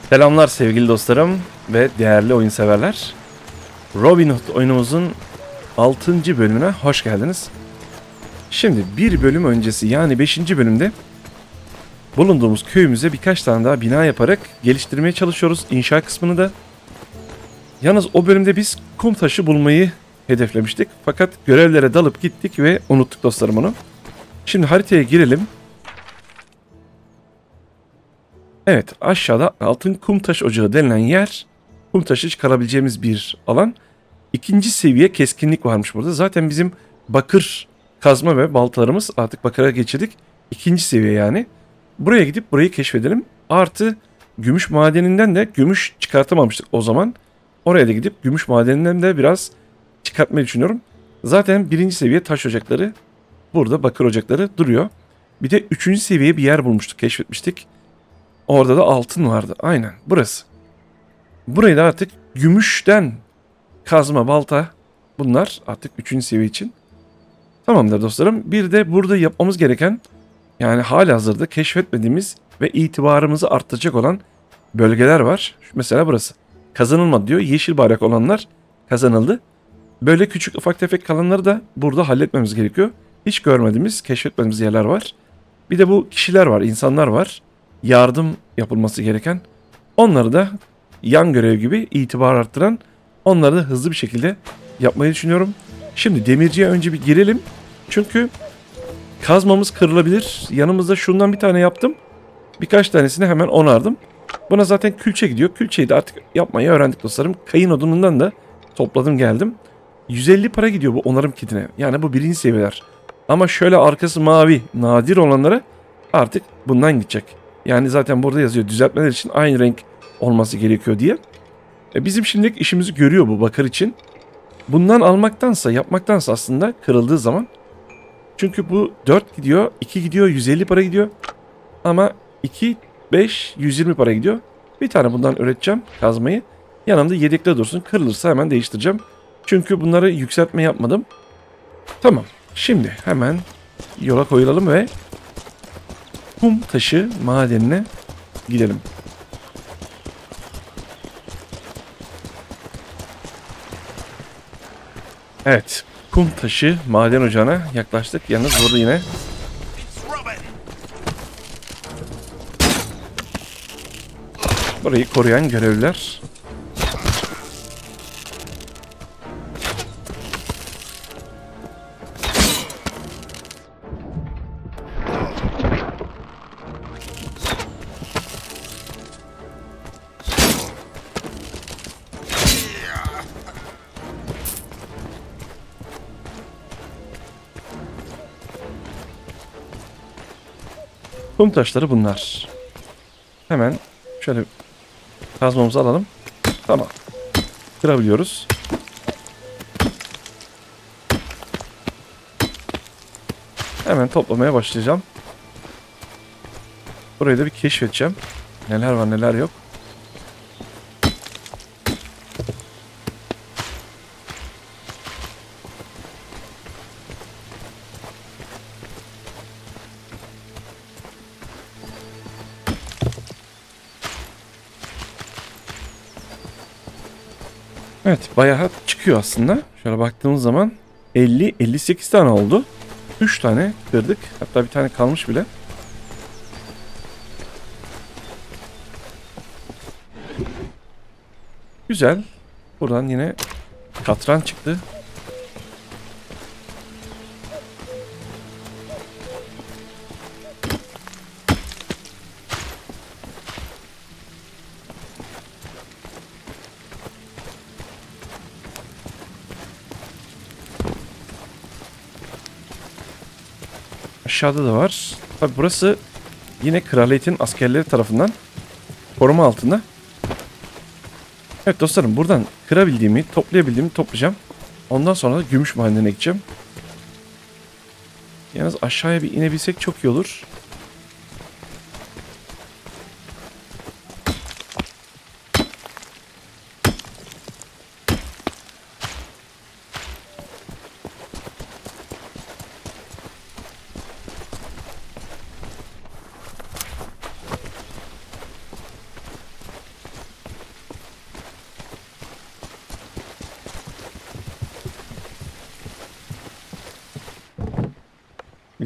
Selamlar sevgili dostlarım ve değerli oyun severler. Robin Hood oyunumuzun 6. bölümüne hoş geldiniz. Şimdi bir bölüm öncesi yani 5. bölümde bulunduğumuz köyümüze birkaç tane daha bina yaparak geliştirmeye çalışıyoruz inşa kısmını da. Yalnız o bölümde biz kum taşı bulmayı hedeflemiştik. Fakat görevlere dalıp gittik ve unuttuk dostlarım onu. Şimdi haritaya girelim. Evet, aşağıda altın kum taş ocağı denilen yer, kum taşı çıkarabileceğimiz bir alan. İkinci seviye keskinlik varmış burada. Zaten bizim bakır kazma ve baltalarımız artık bakıra geçirdik. İkinci seviye yani. Buraya gidip burayı keşfedelim. Artı gümüş madeninden de gümüş çıkartamamıştık o zaman. Oraya da gidip gümüş madeninden de biraz çıkartmayı düşünüyorum. Zaten birinci seviye taş ocakları burada, bakır ocakları duruyor. Bir de üçüncü seviye bir yer bulmuştuk, keşfetmiştik. Orada da altın vardı. Aynen burası. Burayı da artık gümüşten kazma, balta, bunlar artık 3. seviye için. Tamamdır dostlarım. Bir de burada yapmamız gereken, yani halihazırda keşfetmediğimiz ve itibarımızı arttıracak olan bölgeler var. Mesela burası. Kazanılmadı diyor. Yeşil bayrak olanlar kazanıldı. Böyle küçük ufak tefek kalanları da burada halletmemiz gerekiyor. Hiç görmediğimiz, keşfetmediğimiz yerler var. Bir de bu kişiler var, insanlar var. Yardım yapılması gereken. Onları da yan görev gibi itibar arttıran, onları da hızlı bir şekilde yapmayı düşünüyorum. Şimdi demirciye önce bir girelim. Çünkü kazmamız kırılabilir. Yanımızda şundan bir tane yaptım. Birkaç tanesini hemen onardım. Buna zaten külçe gidiyor. Külçeyi de artık yapmayı öğrendik dostlarım. Kayın odunundan da topladım geldim. 150 para gidiyor bu onarım kitine. Yani bu birinci seviyeler. Ama şöyle arkası mavi, nadir olanlara artık bundan gidecek. Yani zaten burada yazıyor düzeltmeler için aynı renk olması gerekiyor diye. Bizim şimdilik işimizi görüyor bu bakır için. Bundan almaktansa, yapmaktansa aslında kırıldığı zaman. Çünkü bu 4 gidiyor, 2 gidiyor, 150 para gidiyor. Ama 2, 5, 120 para gidiyor. Bir tane bundan üreteceğim kazmayı. Yanımda yedekte dursun. Kırılırsa hemen değiştireceğim. Çünkü bunları yükseltme yapmadım. Tamam. Şimdi hemen yola koyulalım ve kum taşı madenine gidelim. Evet. Kum taşı maden ocağına yaklaştık. Yalnız burada yine burayı koruyan görevliler. Kum taşları bunlar. Hemen şöyle kazmamızı alalım. Tamam. Kırabiliyoruz. Hemen toplamaya başlayacağım. Burayı da bir keşfedeceğim. Neler var neler yok. Evet, bayağı çıkıyor aslında. Şöyle baktığımız zaman 50-58 tane oldu. 3 tane kırdık. Hatta bir tane kalmış bile. Güzel. Buradan yine katran çıktı. Aşağıda da var. Tabi burası yine kraliyetin askerleri tarafından koruma altında. Evet dostlarım, buradan kırabildiğimi, toplayabildiğimi toplayacağım. Ondan sonra da gümüş madenine gideceğim. Yalnız aşağıya bir inebilsek çok iyi olur.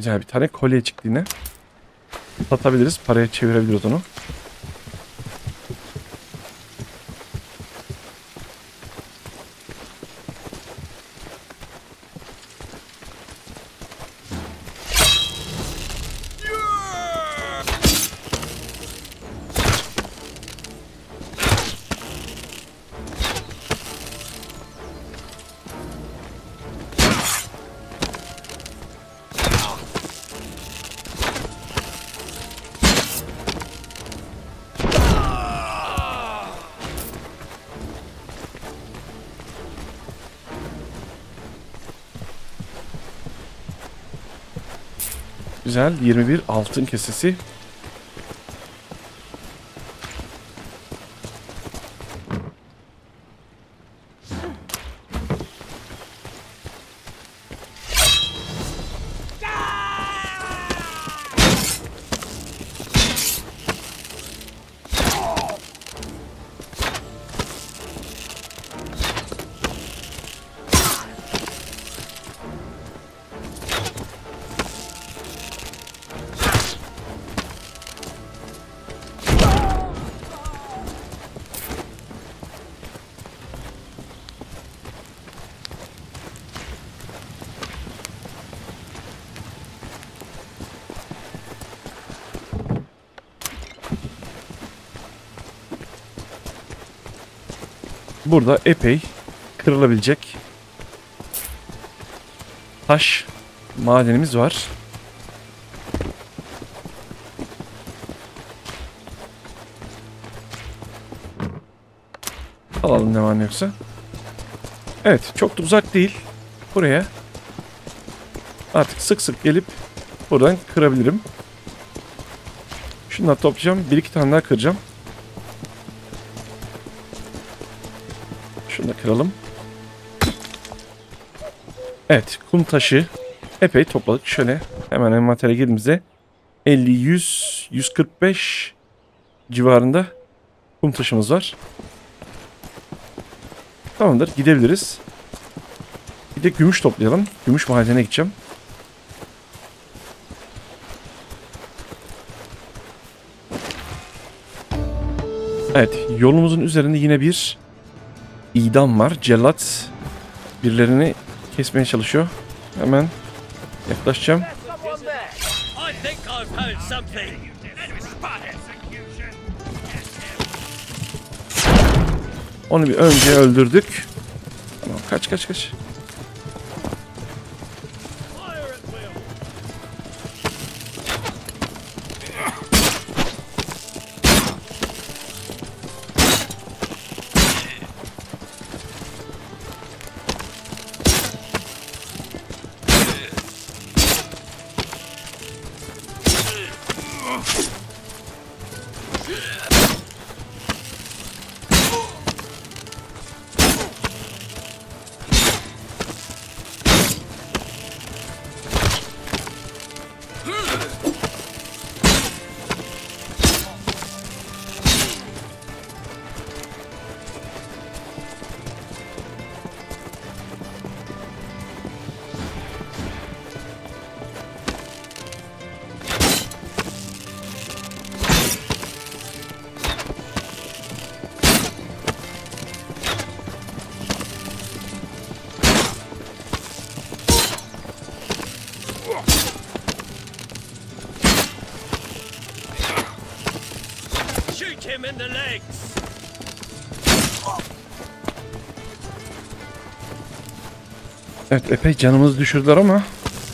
Güzel bir tane kolye çıktı yine. Satabiliriz. Paraya çevirebiliriz onu. Güzel. 21 altın kesesi. Burada epey kırılabilecek taş madenimiz var. Alalım ne var ne yoksa. Evet, çok da uzak değil. Buraya artık sık sık gelip buradan kırabilirim. Şunları toplayacağım. Bir iki tane daha kıracağım. Şunu da kıralım. Evet, kum taşı epey topladık. Şöyle hemen envantere girdiğimizde 50, 100, 145 civarında kum taşımız var. Tamamdır, gidebiliriz. Bir de gümüş toplayalım. Gümüş madene gideceğim. Evet, yolumuzun üzerinde yine bir idam var. Cellat birilerini kesmeye çalışıyor. Hemen yaklaşacağım. Onu bir önce öldürdük. Tamam, kaç kaç kaç. him in the legs. Evet, epey canımızı düşürdüler ama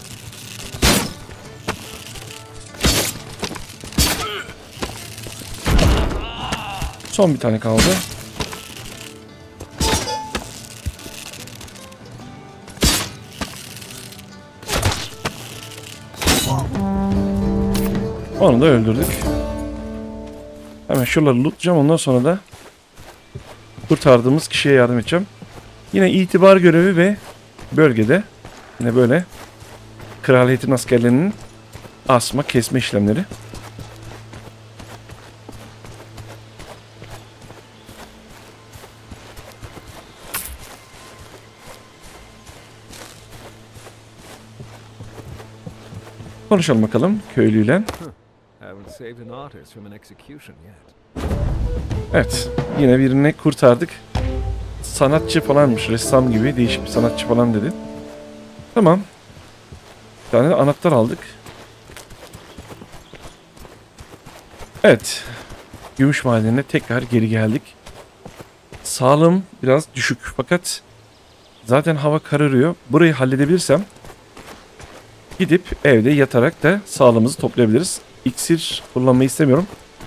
son bir tane kaldı. Onu da öldürdük. Hemen şuraları lootlayacağım. Ondan sonra da kurtardığımız kişiye yardım edeceğim. Yine itibar görevi ve bölgede yine böyle kraliyetin askerlerinin asma kesme işlemleri. Konuşalım bakalım köylüyle. Haven't saved an artist from an execution yet. Evet, yine birini kurtardık. Sanatçı falanmış, ressam gibi değişik bir sanatçı falan dedi. Tamam. Bir tane de anahtar aldık. Evet. Gümüş madenine tekrar geri geldik. Sağlığım biraz düşük fakat zaten hava kararıyor. Burayı halledebilirsem gidip evde yatarak da sağlığımızı toplayabiliriz. İksir kullanmayı istemiyorum.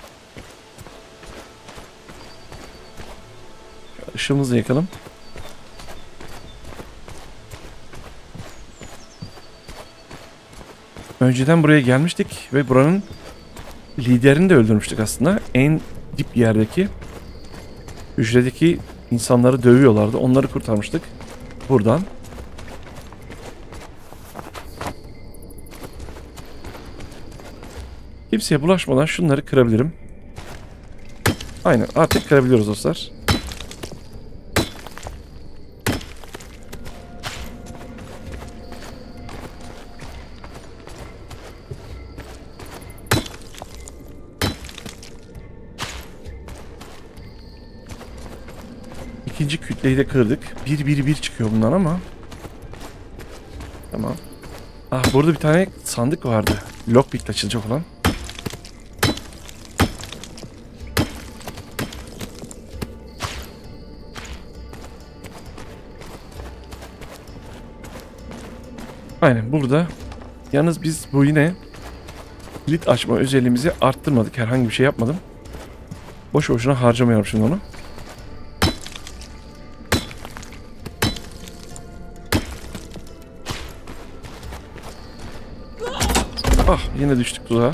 Işığımızı yakalım. Önceden buraya gelmiştik ve buranın liderini de öldürmüştük aslında. En dip yerdeki hücredeki insanları dövüyorlardı. Onları kurtarmıştık. Buradan. Kimseye bulaşmadan şunları kırabilirim. Aynen, artık kırabiliyoruz dostlar. İkinci kütleyi de kırdık. 1-1-1 çıkıyor bundan ama. Tamam. Ah, burada bir tane sandık vardı. Lockpick'le açılacak olan. Aynen burada. Yalnız biz bu yine kilit açma özelliğimizi arttırmadık. Herhangi bir şey yapmadım. Boş boşuna harcamayalım şimdi onu. Ah, yine düştük tuzağa.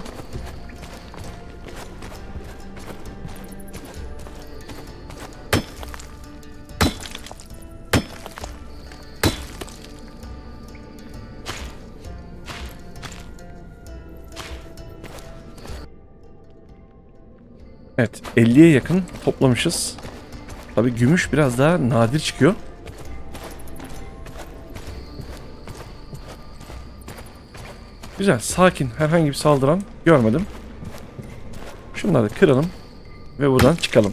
Evet, 50'ye yakın toplamışız. Tabii gümüş biraz daha nadir çıkıyor. Güzel, sakin, herhangi bir saldıran görmedim. Şunları da kıralım ve buradan çıkalım.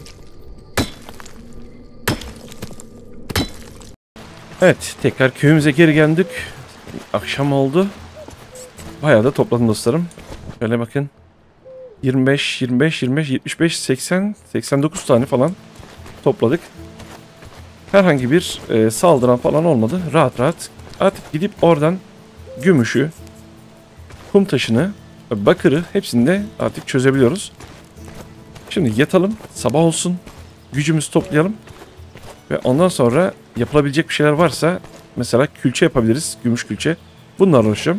Evet, tekrar köyümüze geri geldik. Akşam oldu. Bayağı da topladım dostlarım. Şöyle bakın. 25, 25, 25, 75, 80, 89 tane falan topladık. Herhangi bir saldıran falan olmadı. Rahat rahat artık gidip oradan gümüşü, kum taşını, bakırı hepsini de artık çözebiliyoruz. Şimdi yatalım, sabah olsun, gücümüzü toplayalım ve ondan sonra yapılabilecek bir şeyler varsa mesela külçe yapabiliriz, gümüş külçe. Bunlarla uğraşacağım.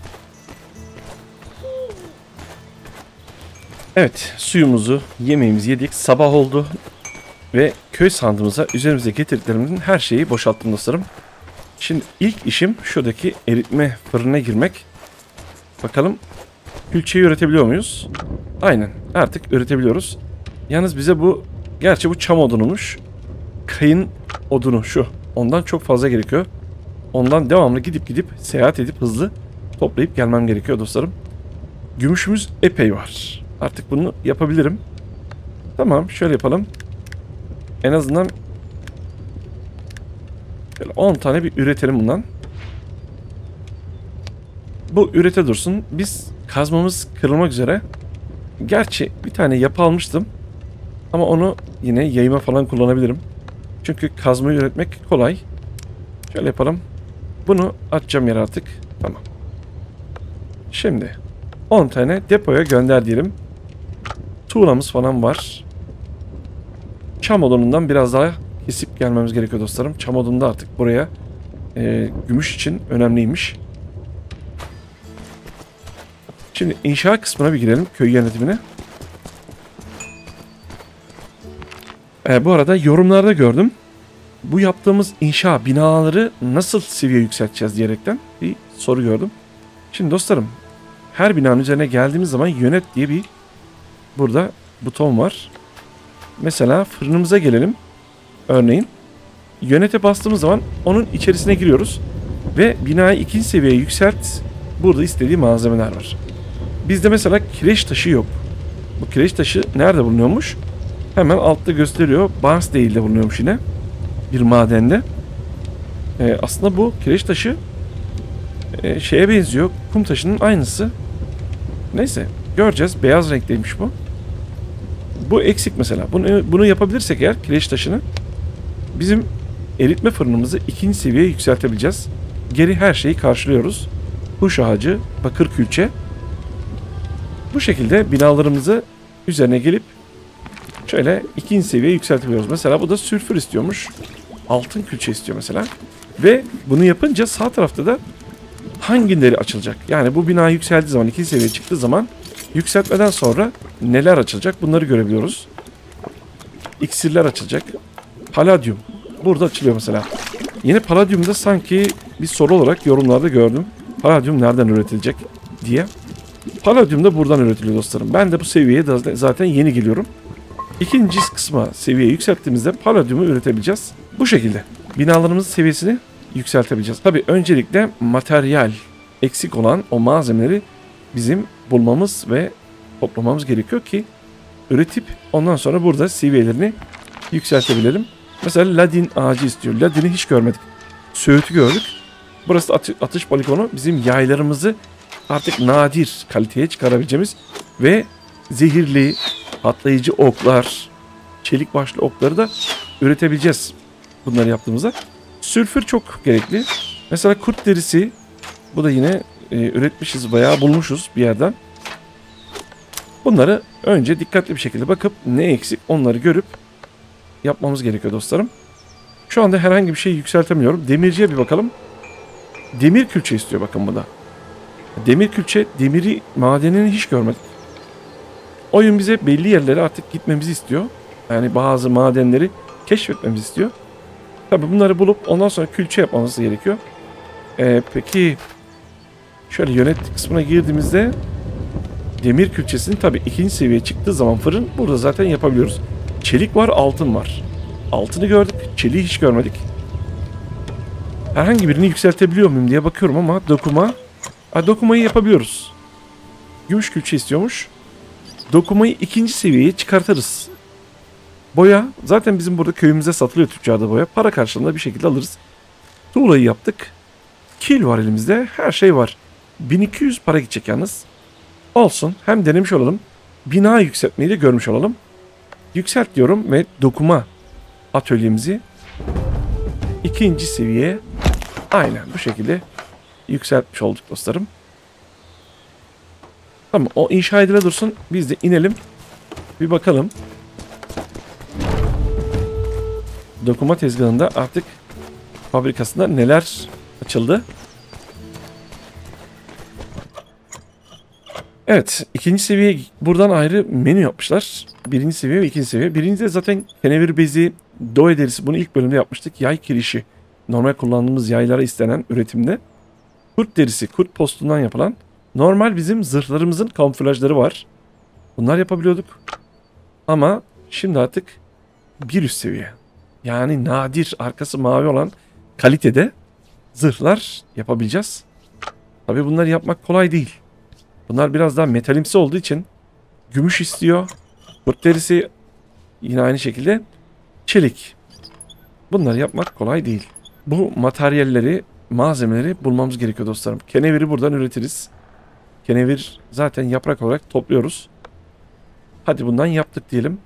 Evet, suyumuzu, yemeğimizi yedik, sabah oldu ve köy sandığımıza üzerimize getirdiklerimizin her şeyi boşalttım dostlarım. Şimdi ilk işim şuradaki eritme fırınına girmek. Bakalım külçeyi üretebiliyor muyuz? Aynen, artık üretebiliyoruz. Yalnız bize bu, gerçi bu çam odunumuş. Kayın odunu şu. Ondan çok fazla gerekiyor. Ondan devamlı gidip seyahat edip hızlı toplayıp gelmem gerekiyor dostlarım. Gümüşümüz epey var. Artık bunu yapabilirim. Tamam, şöyle yapalım. En azından şöyle 10 tane bir üretelim bundan. Bu ürete dursun. Biz kazmamız kırılmak üzere. Gerçi bir tane yapı almıştım. Ama onu yine yayıma falan kullanabilirim. Çünkü kazmayı üretmek kolay. Şöyle yapalım. Bunu atacağım yere artık. Tamam. Şimdi 10 tane depoya gönder diyelim. Tuğlamız falan var. Çam odunundan biraz daha kesip gelmemiz gerekiyor dostlarım. Çam odunu da artık buraya gümüş için önemliymiş. Şimdi inşaat kısmına bir girelim. Köy yönetimine. Bu arada yorumlarda gördüm. Bu yaptığımız inşa binaları nasıl seviye yükselteceğiz diyerekten bir soru gördüm. Şimdi dostlarım, her binanın üzerine geldiğimiz zaman yönet diye bir burada buton var. Mesela fırınımıza gelelim. Örneğin yönete bastığımız zaman onun içerisine giriyoruz. Ve binayı 2. seviyeye yükselt burada istediği malzemeler var. Bizde mesela kireç taşı yok. Bu kireç taşı nerede bulunuyormuş? Hemen altta gösteriyor. Barnsdale'de bulunuyormuş yine. Bir madende. Aslında bu kireç taşı şeye benziyor. Kum taşının aynısı. Neyse göreceğiz. Beyaz renkteymiş bu. Bu eksik mesela. Bunu yapabilirsek eğer kireç taşını bizim eritme fırınımızı 2. seviyeye yükseltebileceğiz. Geri her şeyi karşılıyoruz. Huş ağacı, bakır külçe. Bu şekilde binalarımızı üzerine gelip şöyle 2. seviyeye yükseltebiliyoruz. Mesela bu da sülfür istiyormuş. Altın külçe istiyor mesela. Ve bunu yapınca sağ tarafta da hangileri açılacak? Yani bu bina yükseldiği zaman, 2. seviyeye çıktığı zaman yükseltmeden sonra neler açılacak? Bunları görebiliyoruz. İksirler açılacak. Paladyum. Burada açılıyor mesela. Yine paladyumda sanki bir soru olarak yorumlarda gördüm. Paladyum nereden üretilecek diye. Paladyum da buradan üretiliyor dostlarım. Ben de bu seviyeye zaten yeni geliyorum. 2. kısma seviyeyi yükselttiğimizde paladyumu üretebileceğiz. Bu şekilde binalarımızın seviyesini yükseltebileceğiz. Tabii öncelikle materyal eksik olan o malzemeleri bizim bulmamız ve toplamamız gerekiyor ki üretip ondan sonra burada seviyelerini yükseltebilelim. Mesela ladin ağacı istiyor. Ladini hiç görmedik. Söğütü gördük. Burası atış poligonu. Bizim yaylarımızı artık nadir kaliteye çıkarabileceğimiz ve zehirli, patlayıcı oklar, çelik başlı okları da üretebileceğiz bunları yaptığımızda. Sülfür çok gerekli. Mesela kurt derisi, bu da yine üretmişiz, bayağı bulmuşuz bir yerden. Bunları önce dikkatli bir şekilde bakıp ne eksik onları görüp yapmamız gerekiyor dostlarım. Şu anda herhangi bir şey yükseltemiyorum. Demirciye bir bakalım. Demir külçe istiyor bakın bu da. Demir külçe, demiri madenini hiç görmedik. Oyun bize belli yerlere artık gitmemizi istiyor. Yani bazı madenleri keşfetmemizi istiyor. Tabi bunları bulup ondan sonra külçe yapmamız gerekiyor. Peki şöyle yönet kısmına girdiğimizde demir külçesini tabi 2. seviyeye çıktığı zaman fırın burada zaten yapabiliyoruz. Çelik var, altın var. Altını gördük, çeliği hiç görmedik. Herhangi birini yükseltebiliyor muyum diye bakıyorum ama dokumayı yapabiliyoruz. Gümüş külçe istiyormuş. Dokumayı 2. seviyeye çıkartırız. Boya zaten bizim burada köyümüze satılıyor tüccarda boya. Para karşılığında bir şekilde alırız. Tuğlayı yaptık. Kil var elimizde. Her şey var. 1200 para gidecek yalnız. Olsun. Hem denemiş olalım. Bina yükseltmeyi de görmüş olalım. Yükselt diyorum ve dokuma atölyemizi 2. seviyeye aynen bu şekilde yükseltmiş olduk dostlarım. Tamam, o inşa edile dursun. Biz de inelim. Bir bakalım. Dokuma tezgahında artık fabrikasında neler açıldı. Evet, 2. seviye buradan ayrı menü yapmışlar. 1. seviye ve 2. seviye. 1. de zaten kenevir bezi, doe derisi, bunu ilk bölümde yapmıştık. Yay kirişi, normal kullandığımız yaylara istenen üretimde. Kurt derisi, kurt postundan yapılan. Normal bizim zırhlarımızın kamuflajları var. Bunlar yapabiliyorduk. Ama şimdi artık bir üst seviye. Yani nadir, arkası mavi olan kalitede zırhlar yapabileceğiz. Tabii bunları yapmak kolay değil. Bunlar biraz daha metalimsi olduğu için gümüş istiyor. Kurt derisi yine aynı şekilde çelik. Bunları yapmak kolay değil. Bu materyalleri, malzemeleri bulmamız gerekiyor dostlarım. Keneviri buradan üretiriz. Kenevir zaten yaprak olarak topluyoruz. Hadi bundan yaptık diyelim.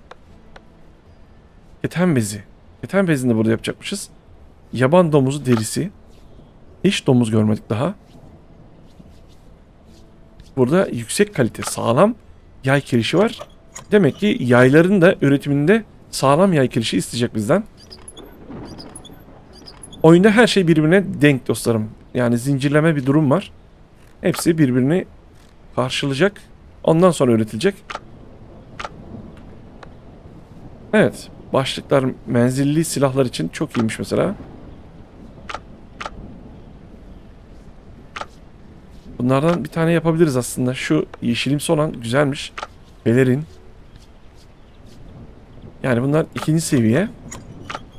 Keten bezi. Keten bezini de burada yapacakmışız. Yaban domuzu derisi. Hiç domuz görmedik daha. Burada yüksek kalite, sağlam yay kirişi var. Demek ki yayların da üretiminde sağlam yay kirişi isteyecek bizden. Oyunda her şey birbirine denk dostlarım. Yani zincirleme bir durum var. Hepsi birbirini karşılayacak. Ondan sonra üretilecek. Evet. Başlıklar menzilli silahlar için çok iyiymiş mesela. Bunlardan bir tane yapabiliriz aslında. Şu yeşilimsi olan güzelmiş. Pelerin. Yani bunlar 2. seviye.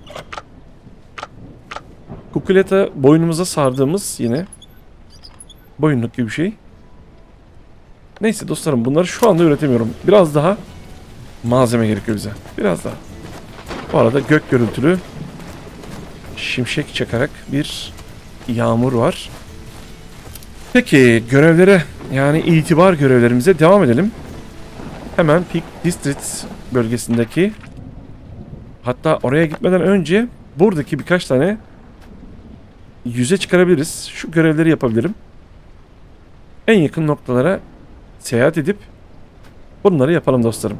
Kukuleta boynumuza sardığımız yine boyunluk gibi bir şey. Neyse dostlarım, bunları şu anda üretemiyorum. Biraz daha malzeme gerekiyor bize. Biraz daha. Bu arada gök gürültülü şimşek çakarak bir yağmur var. Peki görevlere, yani itibar görevlerimize devam edelim. Hemen Peak District bölgesindeki, hatta oraya gitmeden önce buradaki birkaç tane yüze çıkarabiliriz. Şu görevleri yapabilirim. En yakın noktalara seyahat edip bunları yapalım dostlarım.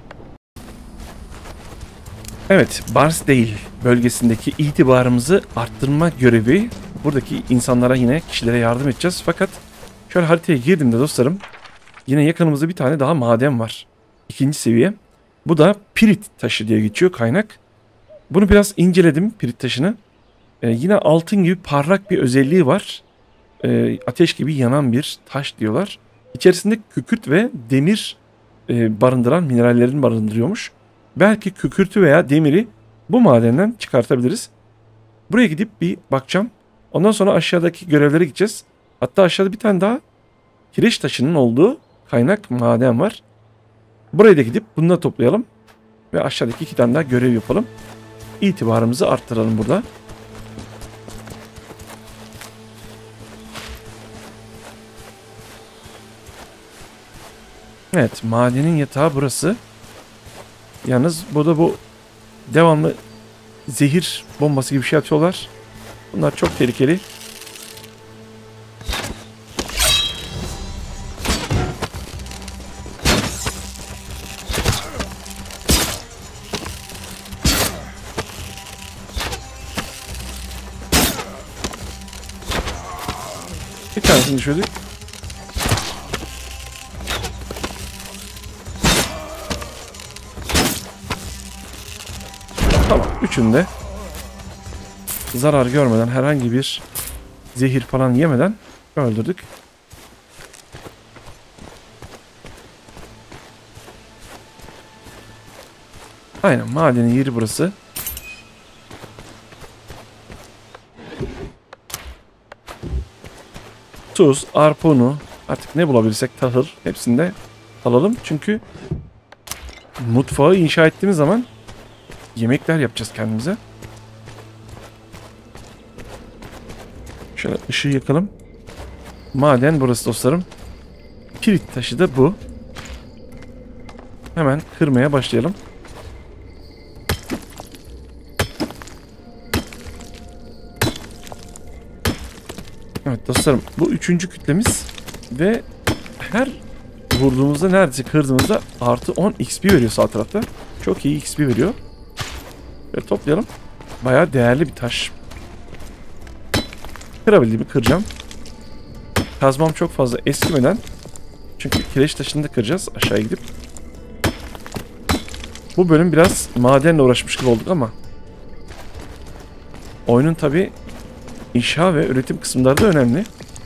Evet, Barnsdale bölgesindeki itibarımızı arttırma görevi. Buradaki insanlara, yine kişilere yardım edeceğiz. Fakat şöyle haritaya girdiğimde dostlarım, yine yakınımızda bir tane daha maden var. 2. seviye. Bu da pirit taşı diye geçiyor, kaynak. Bunu biraz inceledim, pirit taşını. Yine altın gibi parlak bir özelliği var. Ateş gibi yanan bir taş diyorlar. İçerisinde kükürt ve demir barındıran minerallerini barındırıyormuş. Belki kükürtü veya demiri bu madenden çıkartabiliriz. Buraya gidip bir bakacağım. Ondan sonra aşağıdaki görevlere gideceğiz. Hatta aşağıda bir tane daha kireç taşının olduğu kaynak maden var. Buraya da gidip bunu da toplayalım. Ve aşağıdaki 2 tane daha görev yapalım. İtibarımızı arttıralım burada. Evet, madenin yatağı burası. Yalnız burada bu devamlı zehir bombası gibi bir şey atıyorlar. Bunlar çok tehlikeli. Bir tanesini düşürdük. Tamam, üçünde zarar görmeden, herhangi bir zehir falan yemeden öldürdük. Aynen, madenin yeri burası. Tuz, arpa unu, artık ne bulabilirsek, tahıl, hepsini de alalım. Çünkü mutfağı inşa ettiğimiz zaman yemekler yapacağız kendimize. Şöyle ışığı yakalım. Maden burası dostlarım. Pirit taşı da bu. Hemen kırmaya başlayalım. Evet dostlarım, bu 3. kütlemiz ve her vurduğumuzda, neredeyse kırdığımızda artı 10 XP veriyor sağ tarafta. Çok iyi XP veriyor. Böyle toplayalım. Bayağı değerli bir taş. Kırabildiğimi kıracağım. Kazmam çok fazla eskimeden, çünkü kireç taşını da kıracağız aşağı gidip. Bu bölüm biraz madenle uğraşmış gibi olduk ama oyunun tabi inşa ve üretim kısımları da önemli.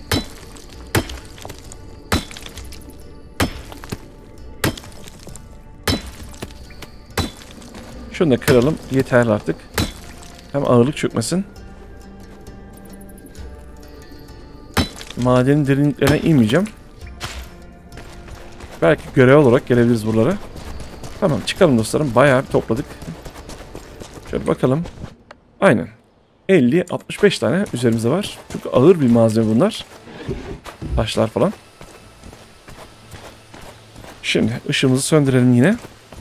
Şunu da kıralım. Yeterli artık. Hem ağırlık çökmesin. Madenin derinliklerine inmeyeceğim. Belki görev olarak gelebiliriz buralara. Tamam, çıkalım dostlarım. Bayağı bir topladık. Şöyle bakalım. Aynen. 50-65 tane üzerimizde var. Çünkü ağır bir malzeme bunlar. Taşlar falan. Şimdi ışığımızı söndürelim yine.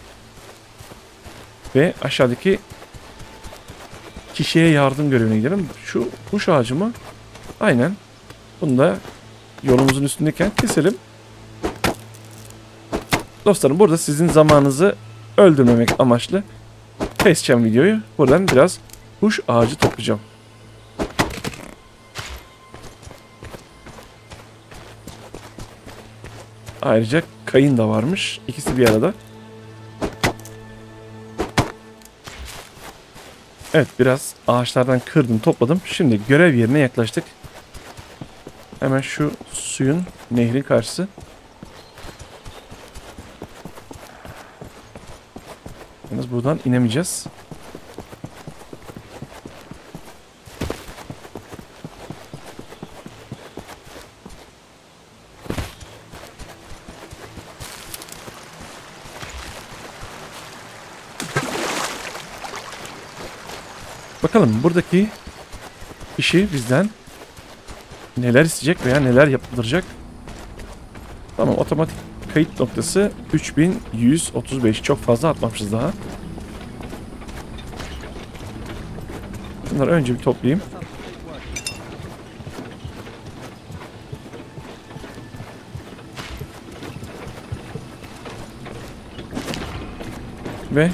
Ve aşağıdaki kişiye yardım görevine gidelim. Şu kuş ağacı mı? Aynen. Bunu da yolumuzun üstündeyken keselim. Dostlarım, burada sizin zamanınızı öldürmemek amaçlı keseceğim videoyu. Buradan biraz kuş ağacı toplayacağım. Ayrıca kayın da varmış. İkisi bir arada. Evet, biraz ağaçlardan kırdım, topladım. Şimdi görev yerine yaklaştık. Hemen şu suyun, nehrin karşısı. Yalnız buradan inemeyeceğiz. Bakalım buradaki kişi bizden neler isteyecek veya neler yaptıracak. Tamam, otomatik kayıt noktası 3135. Çok fazla atmamışız daha. Bunları önce bir toplayayım. Ve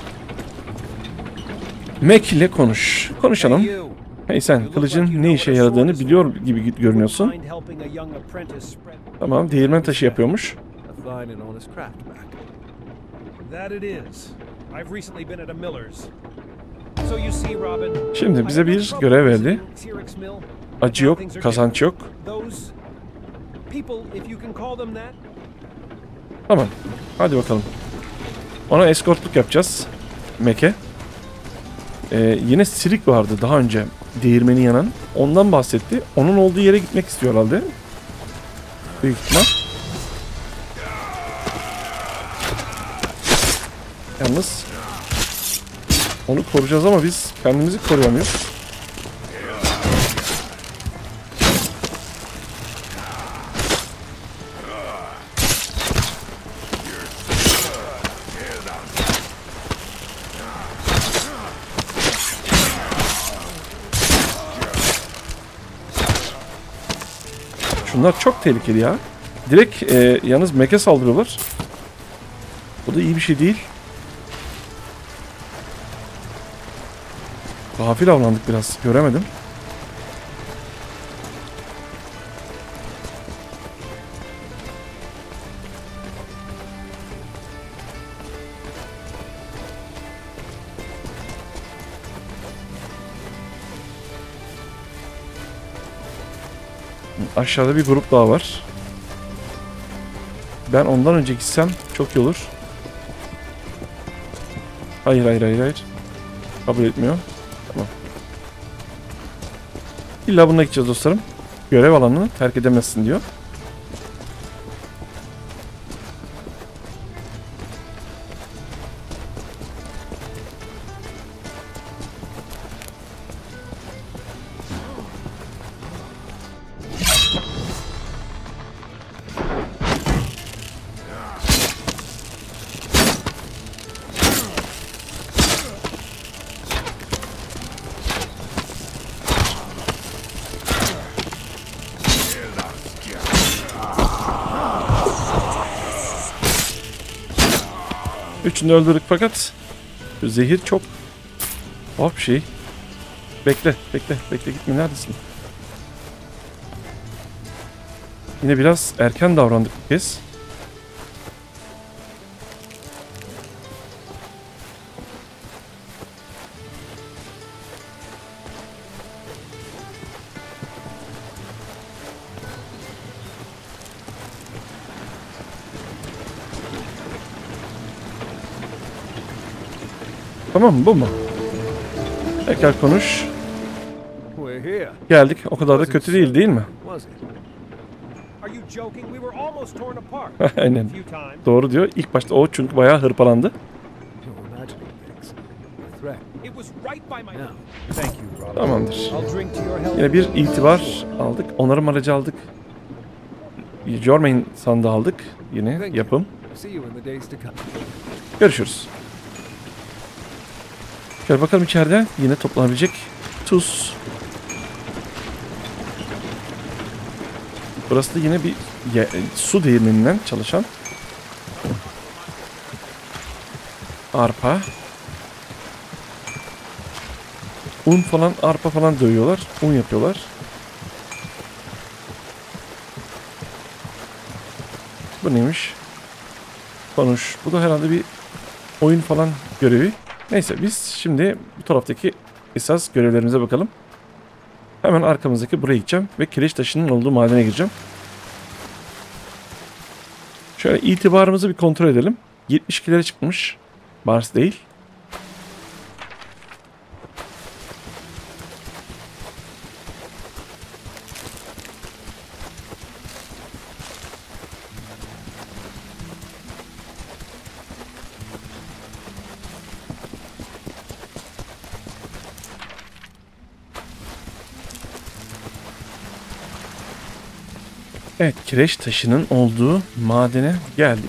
Mac ile konuş. Konuşalım. Hey, you. Hey sen, kılıcın ne işe yaradığını biliyor gibi görünüyorsun. Mind helping a young apprentice spread- Tamam, değirmen taşı yapıyormuş. A fine and honest craft back. That it is. I've recently been at a miller's. So you see, Robin. Şimdi bize I have no bir trouble görev verdi. visiting Xerix Mill. Acı Now yok, things are kazanç yok. different. Those people, if you can call them that, Tamam, hadi bakalım. Ona eskortluk yapacağız. Mac'e. Yine Sirik vardı daha önce değirmeni yanan. Ondan bahsetti. Onun olduğu yere gitmek istiyor herhalde. Büyük ihtimal. Yalnız onu koruyacağız ama biz kendimizi koruyamıyoruz. Şunlar çok tehlikeli ya. Direkt yalnız Mac'e saldırıyorlar. Bu da iyi bir şey değil. Gafil avlandık biraz. Göremedim. Aşağıda bir grup daha var. Ben ondan önce gitsem çok iyi olur. Hayır, hayır, hayır, hayır. Kabul etmiyor. Tamam. İlla bununla gideceğiz dostlarım. Görev alanını terk edemezsin diyor. Üçünü öldürdük fakat zehir çok tuhaf bir şey. Bekle, bekle, bekle, gitme, neredesin? Yine biraz erken davrandık bu kez. Tamam mı? Bu mu? Tekrar konuş. We're here. Geldik. O kadar da kötü değil, değil mi? Was it? are you joking? We were almost torn apart a Aynen. few times. Doğru diyor. İlk başta o çünkü bayağı hırpalandı. You're imagining things. A threat. It was right by my. Now, Thank you, Robin. Tamamdır. I'll drink to your health. Yine bir itibar aldık. Onarım aracı aldık. Jormain sandığı aldık. Yine yapım. see you in the days to come. Görüşürüz. Şöyle bakalım içeride yine toplanabilecek tuz. Burası da yine bir su değirmeninden çalışan. Arpa. Un falan, arpa falan dövüyorlar. Un yapıyorlar. Bu neymiş? Konuş. Bu da herhalde bir oyun falan görevi. Neyse biz şimdi bu taraftaki esas görevlerimize bakalım. Hemen arkamızdaki buraya gideceğim ve kireç taşının olduğu madene gireceğim. Şöyle itibarımızı bir kontrol edelim. 72'lere çıkmış. Mars değil. Evet, kireç taşının olduğu madene geldik.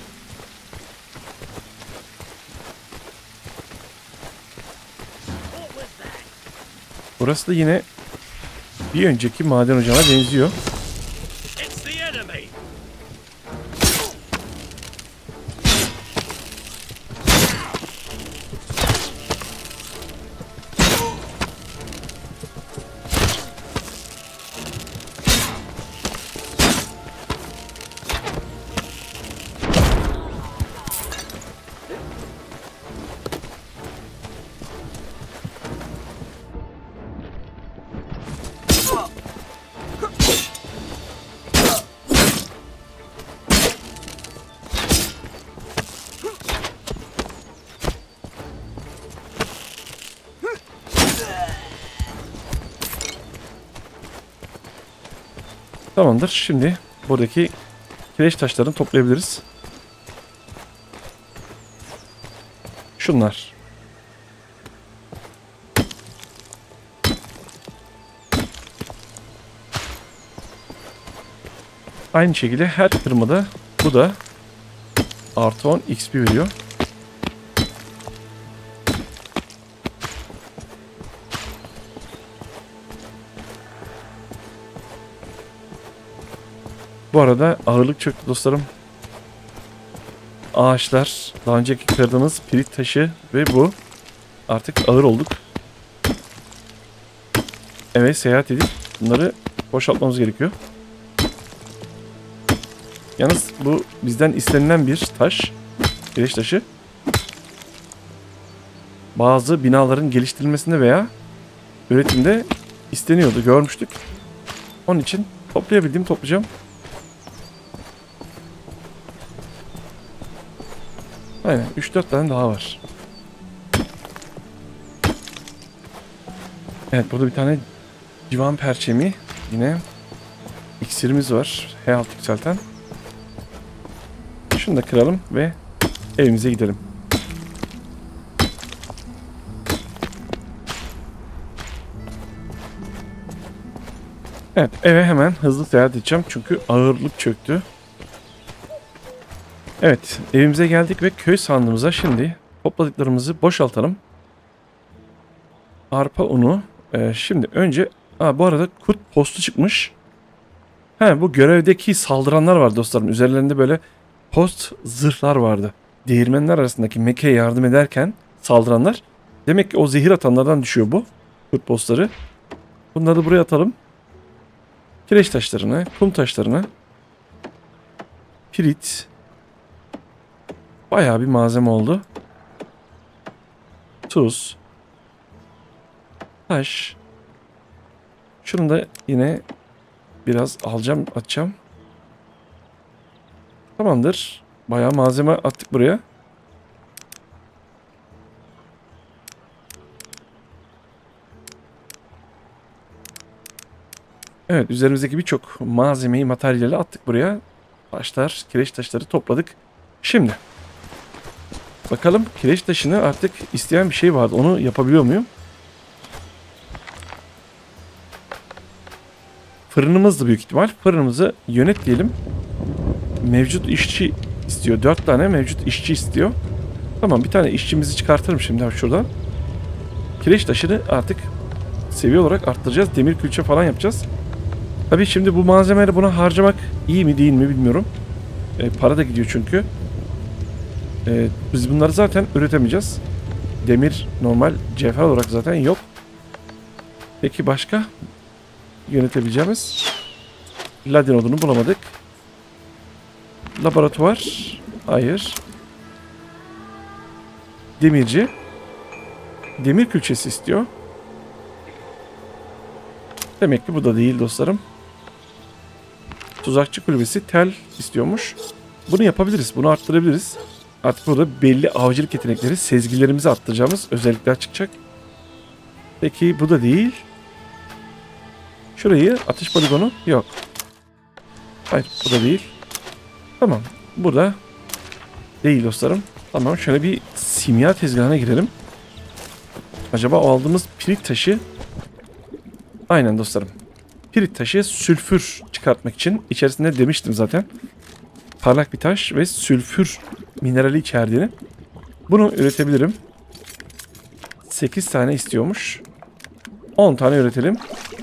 Burası da yine bir önceki maden ocağına benziyor. Tamamdır. Şimdi buradaki kireç taşlarını toplayabiliriz. Şunlar. Aynı şekilde her kırmada bu da artı 10 XP veriyor. Bu arada ağırlık çöktü dostlarım. Ağaçlar, daha önceki kırdığımız pirit taşı ve bu. Artık ağır olduk. Evet, seyahat edip bunları boşaltmamız gerekiyor. Yalnız bu bizden istenilen bir taş. Kireç taşı. Bazı binaların geliştirilmesinde veya üretimde isteniyordu. Görmüştük. Onun için toplayabildiğimi toplayacağım. Aynen 3-4 tane daha var. Evet, burada bir tane civan perçemi, yine iksirimiz var. H6 yükselten. Şunu da kıralım ve evimize gidelim. Evet, eve hemen hızlı seyahat edeceğim çünkü ağırlık çöktü. Evet, evimize geldik ve köy sandığımıza şimdi topladıklarımızı boşaltalım. Arpa unu. Şimdi önce... bu arada kurt postu çıkmış. Bu görevdeki saldıranlar var dostlarım. Üzerlerinde böyle post zırhlar vardı. Değirmenler arasındaki Mekke'ye yardım ederken saldıranlar. Demek ki o zehir atanlardan düşüyor bu. Kurt postları. Bunları da buraya atalım. Kireç taşlarını, kum taşlarını. Pirit. Bayağı bir malzeme oldu. Tuz. Taş. Şunu da yine biraz alacağım, atacağım. Tamamdır. Bayağı malzeme attık buraya. Evet, üzerimizdeki birçok malzemeyi, materyali attık buraya. Taşlar, kireç taşları topladık. Şimdi bakalım, kireç taşını artık isteyen bir şey vardı. Onu yapabiliyor muyum? Fırınımızdı büyük ihtimal. Fırınımızı yönet diyelim. Mevcut işçi istiyor. 4 tane mevcut işçi istiyor. Tamam, bir tane işçimizi çıkartırım şimdi şuradan. Kireç taşını artık seviye olarak arttıracağız. Demir külçe falan yapacağız. Tabii şimdi bu malzemeleri buna harcamak iyi mi değil mi bilmiyorum. Para da gidiyor çünkü. Biz bunları zaten üretemeyeceğiz. Demir normal cevher olarak zaten yok. Peki başka yönetebileceğimiz? Ladin odunu bulamadık. Laboratuvar. Hayır. Demirci. Demir külçesi istiyor. Demek ki bu da değil dostlarım. Tuzakçı kulübesi tel istiyormuş. Bunu yapabiliriz. Bunu arttırabiliriz. Artık burada belli avcılık yetenekleri, sezgilerimizi arttıracağımız özellikler çıkacak. Peki bu da değil. Şurayı atış poligonu yok. Hayır, bu da değil. Tamam. Bu da değil dostlarım. Tamam, şöyle bir simya tezgahına girelim. Acaba o aldığımız pirit taşı... Aynen dostlarım. Pirit taşı sülfür çıkar. çıkartmak için. İçerisinde demiştim zaten. Parlak bir taş ve sülfür minerali içerdiğini. Bunu üretebilirim. 8 tane istiyormuş. 10 tane üretelim.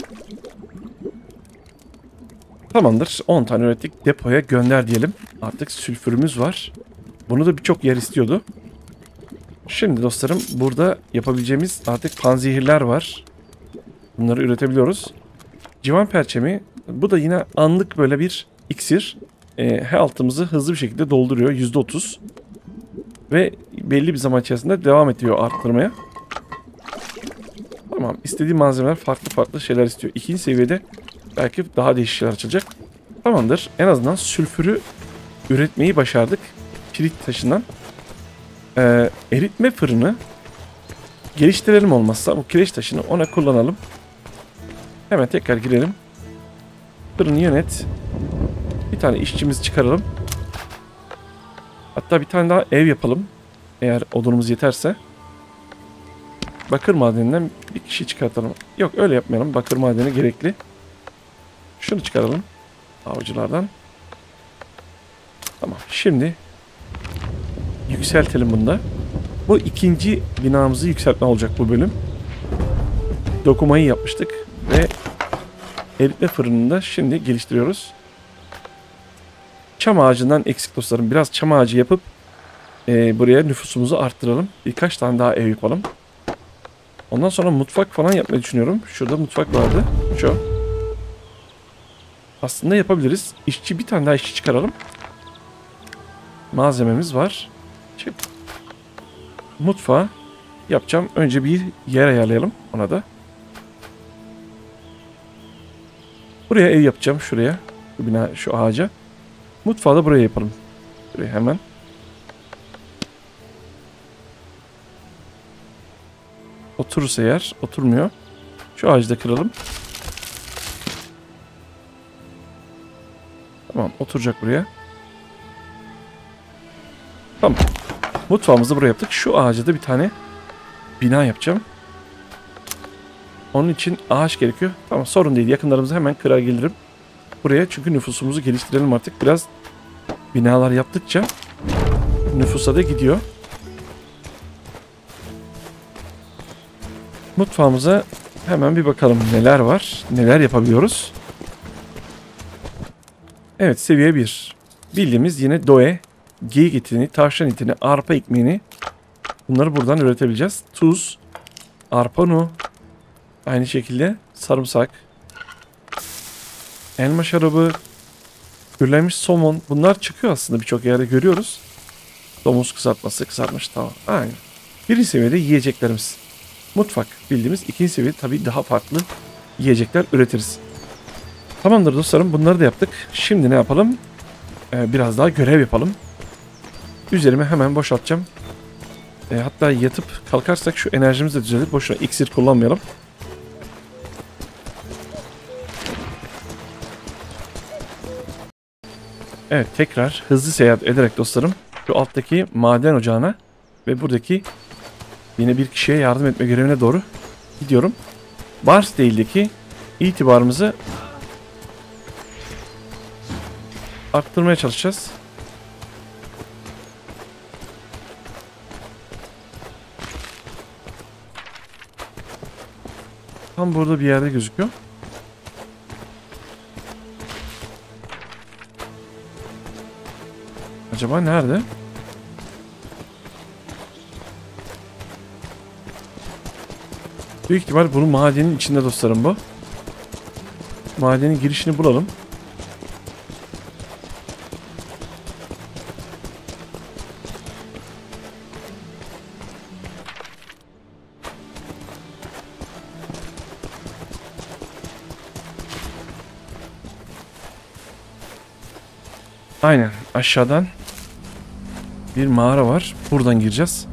Tamamdır. 10 tane ürettik. Depoya gönder diyelim. Artık sülfürümüz var. Bunu da birçok yer istiyordu. Şimdi dostlarım burada yapabileceğimiz artık panzehirler var. Bunları üretebiliyoruz. Civan perçemi. Bu da yine anlık böyle bir iksir. Health'ımızı hızlı bir şekilde dolduruyor. %30. Ve belli bir zaman içerisinde devam ediyor arttırmaya. Tamam. İstediği malzemeler farklı şeyler istiyor. İkinci seviyede belki daha değişik şeyler açılacak. Tamamdır. En azından sülfürü üretmeyi başardık. Kilit taşından. Eritme fırını geliştirelim olmazsa. Bu kireç taşını ona kullanalım. Hemen tekrar girelim. Fırını yönet. Bir tane işçimizi çıkaralım. Hatta bir tane daha ev yapalım. Eğer odunumuz yeterse. Bakır madeninden bir kişi çıkartalım. Yok öyle yapmayalım. Bakır madeni gerekli. Şunu çıkaralım. Avcılardan. Tamam. Şimdi yükseltelim bunu da. Bu ikinci binamızı yükseltme olacak bu bölüm. Dokumayı yapmıştık. Ve eritme fırınını da şimdi geliştiriyoruz. Çam ağacından eksik dostlarım. Biraz çam ağacı yapıp buraya nüfusumuzu arttıralım. Birkaç tane daha ev yapalım. Ondan sonra mutfak falan yapmayı düşünüyorum. Şurada mutfak vardı. Şu. Aslında yapabiliriz. Bir tane daha işçi çıkaralım. Malzememiz var. Çık. Mutfağı yapacağım. Önce bir yer ayarlayalım ona da. Buraya ev yapacağım. Şuraya. Şu bina, şu ağaca. Mutfağı da buraya yapalım. Buraya hemen. Oturursa eğer. Oturmuyor. Şu ağacı da kıralım. Tamam. Oturacak buraya. Tamam. Mutfağımızı buraya yaptık. Şu ağaca da bir tane bina yapacağım. Onun için ağaç gerekiyor. Tamam, sorun değil. Yakınlarımızı hemen kırar gelirim. Buraya çünkü nüfusumuzu geliştirelim artık. Biraz binalar yaptıkça nüfusa da gidiyor. Mutfağımıza hemen bir bakalım neler var. Neler yapabiliyoruz. Evet, seviye 1. Bildiğimiz yine doe, geyik etini, tavşan etini, arpa ekmeğini, bunları buradan üretebileceğiz. Tuz, arpa unu, aynı şekilde sarımsak, elma şarabı, kürlenmiş somon, bunlar çıkıyor aslında, birçok yerde görüyoruz. Domuz kızartması, kızartmış tamam. Aynen. Birinci seviyede yiyeceklerimiz. Mutfak bildiğimiz. İkinci seviyede tabii daha farklı yiyecekler üretiriz. Tamamdır dostlarım, bunları da yaptık. Şimdi ne yapalım? Biraz daha görev yapalım. Üzerime hemen boşaltacağım. Hatta yatıp kalkarsak şu enerjimiz de düzelir. Boşuna iksir kullanmayalım. Evet, tekrar hızlı seyahat ederek dostlarım şu alttaki maden ocağına ve buradaki yine bir kişiye yardım etme görevine doğru gidiyorum. Barksdale'deki itibarımızı arttırmaya çalışacağız. Tam burada bir yerde gözüküyor. Acaba nerede? Büyük ihtimal bunun madenin içinde dostlarım bu. Madenin girişini bulalım. Aynen, aşağıdan bir mağara var. Buradan gireceğiz.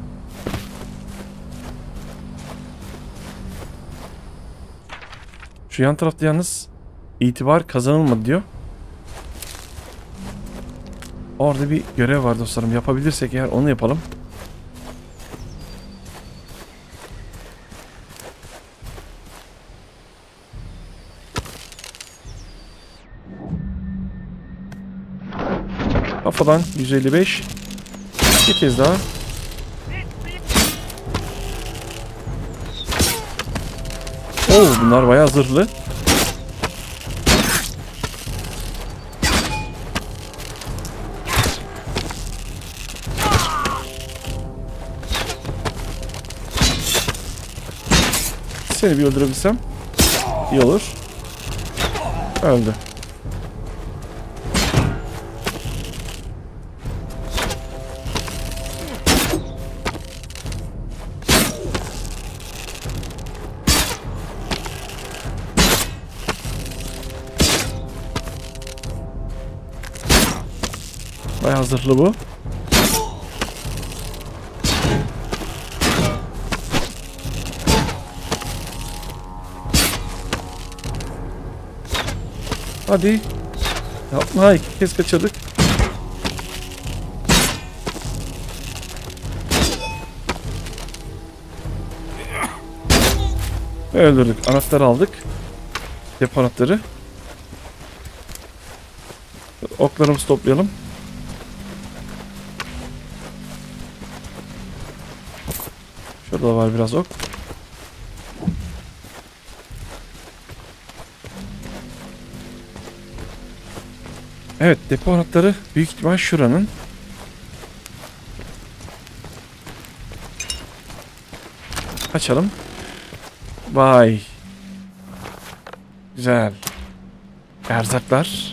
Şu yan tarafta yalnız itibar kazanılmadı diyor. Orada bir görev var dostlarım. Yapabilirsek eğer onu yapalım. Kafadan 155. Bir kez daha. Oo, bunlar bayağı zırhlı. Seni bir öldürebilsem iyi olur. Öldü. Bayağı zırhlı bu. Hadi. Yapma, 2 kez kaçırdık. Ve öldürdük. Anahtarı aldık. Depo anahtarı. Oklarımızı toplayalım. Şurada var biraz ok. Evet, depo anahtarı büyük ihtimal şuranın. Açalım. Vay. Güzel. Erzaklar.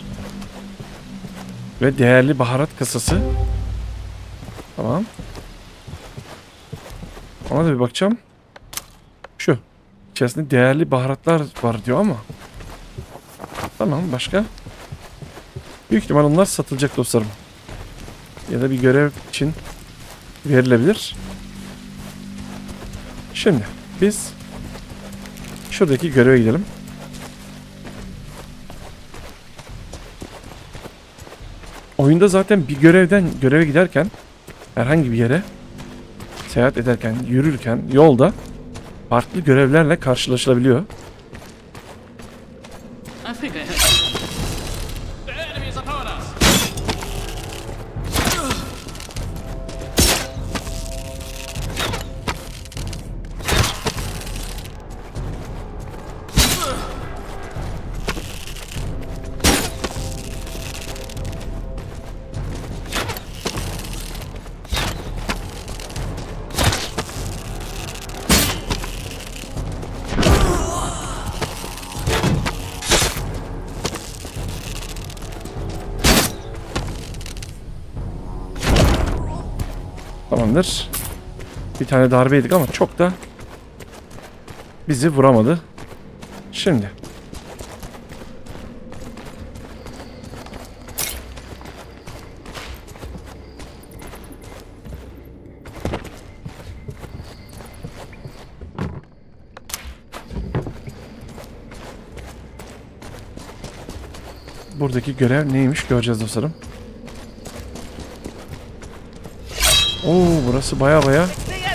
Ve değerli baharat kasası. Tamam. Ona da bir bakacağım. Şu. İçerisinde değerli baharatlar var diyor ama. Tamam, başka? Büyük ihtimal onlar satılacak dostlarım. Ya da bir görev için verilebilir. Şimdi biz şuradaki göreve gidelim. Oyunda zaten bir görevden göreve giderken, herhangi bir yere seyahat ederken, yürürken, yolda farklı görevlerle karşılaşılabiliyor. I think I have. The enemy is upon us. Tamamdır. Bir tane darbe yedik ama çok da bizi vuramadı. Şimdi. Buradaki görev neymiş göreceğiz dostlarım. Oo, burası baya.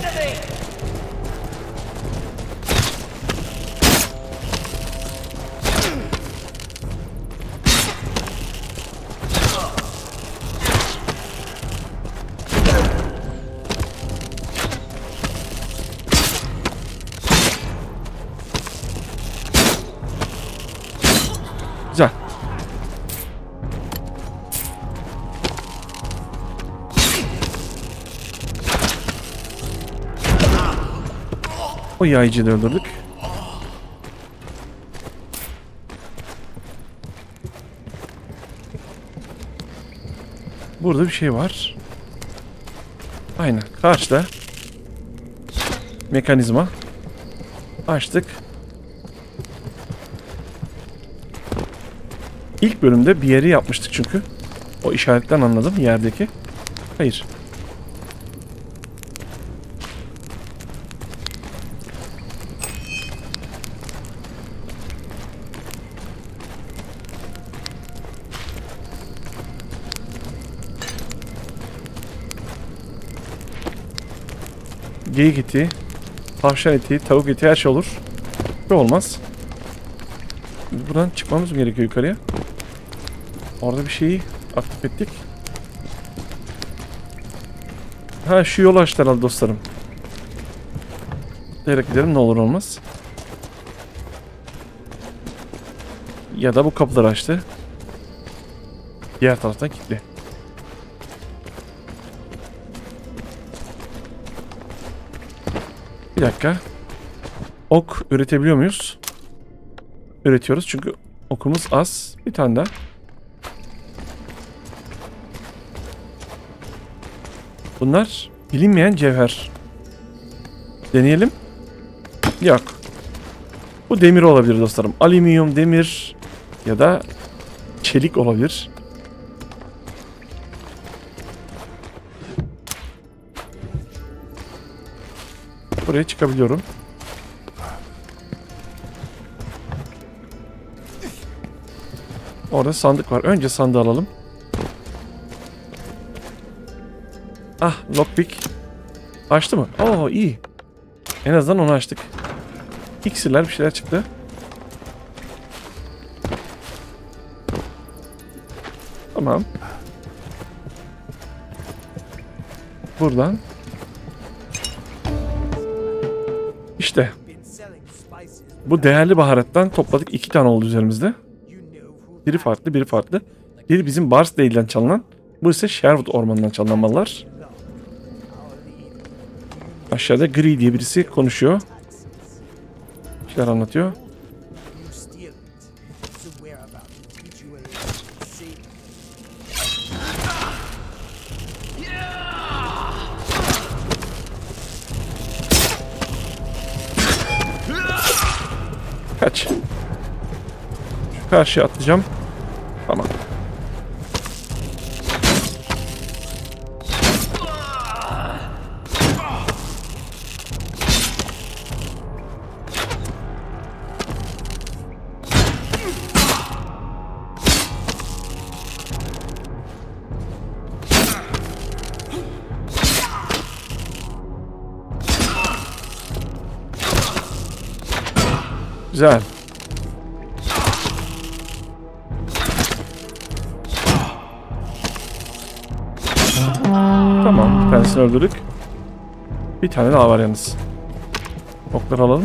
Güzel. O yaycıyı da öldürdük. Burada bir şey var. Aynen. Karşıda. Mekanizma. Açtık. İlk bölümde bir yeri yapmıştık çünkü. O işaretten anladım yerdeki. Hayır. Geyik eti, tavşan eti, tavuk eti, her şey olur. Ne olmaz. Buradan çıkmamız mı gerekiyor yukarıya? Orada bir şeyi aktif ettik. Ha, şu yolu açtı herhalde dostlarım. Direkt gidelim, ne olur olmaz. Ya da bu kapıları açtı. Diğer taraftan kilitli. Bir dakika. Ok üretebiliyor muyuz? Üretiyoruz çünkü okumuz az. Bir tane daha. Bunlar bilinmeyen cevher. Deneyelim. Yok. Bu demir olabilir dostlarım. Alüminyum, demir ya da çelik olabilir. Buraya çıkabiliyorum. Orada sandık var. Önce sandığı alalım. Ah, lockpick. Açtı mı? Oo, iyi. En azından onu açtık. İksirler, bir şeyler çıktı. Tamam. Buradan. İşte. Bu değerli baharattan topladık. 2 tane oldu üzerimizde. Biri farklı, biri farklı. Biri bizim Barksdale'den çalınan. Bu ise Sherwood ormanından çalınan mallar. Aşağıda Gri diye birisi konuşuyor. Bir şeyler anlatıyor. Kaç. Şu karşıya atlayacağım. Tamam. Güzel. Tamam, bir tanesini öldürdük. Bir tane daha var yalnız. Okları alalım.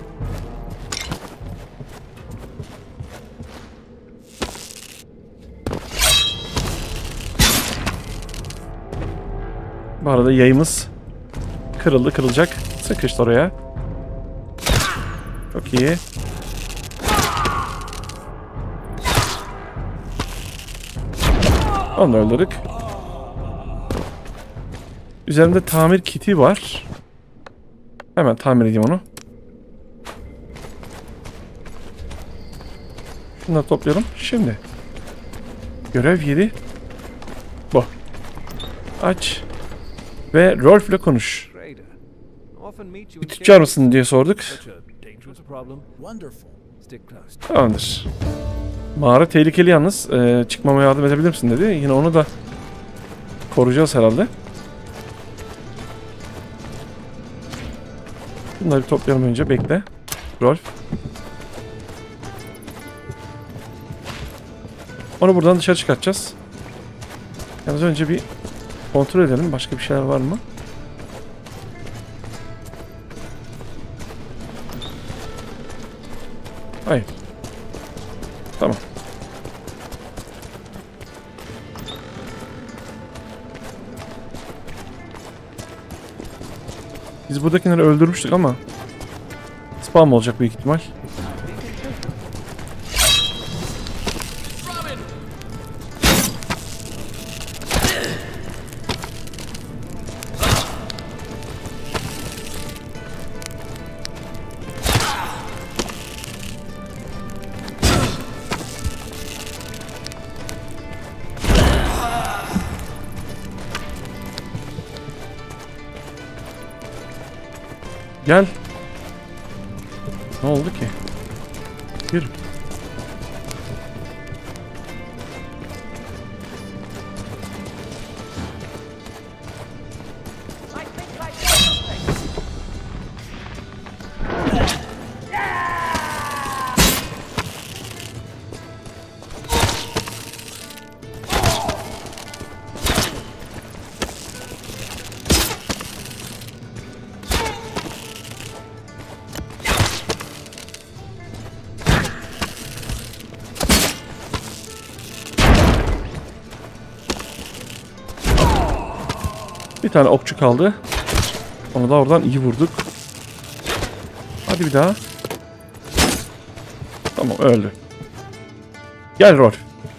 Bu arada yayımız kırılacak. Sıkıştı oraya. Çok iyi. Onu da öldürdük. Üzerimde tamir kiti var. Hemen tamir edeyim onu. Şunları toplayalım. Şimdi. Görev yeri. Bu. Aç. Ve Rolf ile konuş. Bir tüccar mısın diye sorduk. Tamamdır. Mağara tehlikeli yalnız. Çıkmama yardım edebilir misin dedi. Yine onu da koruyacağız herhalde. Bunları bir toplayalım önce. Bekle. Rolf. Onu buradan dışarı çıkartacağız. Yalnız önce bir kontrol edelim. Başka bir şeyler var mı? Hayır. Tamam. Biz buradakileri öldürmüştük ama spam olacak büyük ihtimal. Gel. Ne oldu ki? Yürü. Bir tane okçu kaldı. Onu da oradan iyi vurduk. Hadi bir daha. Tamam, öldü. Gel Rolf.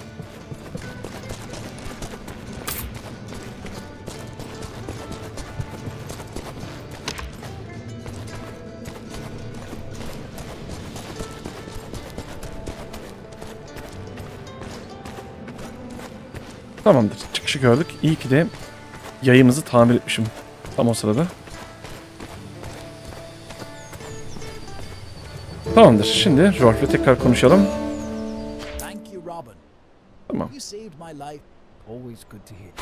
Tamamdır. Çıkışı gördük. İyi ki de yayımızı tamir etmişim. Tam o sırada. Tamamdır. Şimdi Rolf'le tekrar konuşalım. Thank you, Robin. Tamam. You saved my life. Always good to hear.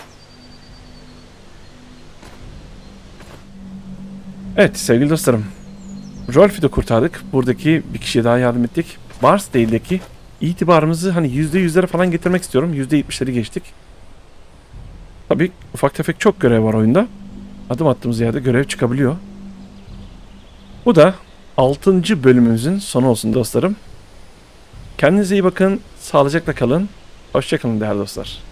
Evet sevgili dostlarım. Rolf'ü de kurtardık. Buradaki bir kişiye daha yardım ettik. Barksdale'deki itibarımızı hani %100'lere falan getirmek istiyorum. %70'leri geçtik. Tabii ufak tefek çok görev var oyunda. Adım attığımız yerde görev çıkabiliyor. Bu da 6. bölümümüzün sonu olsun dostlarım. Kendinize iyi bakın. Sağlıcakla kalın. Hoşça kalın değerli dostlar.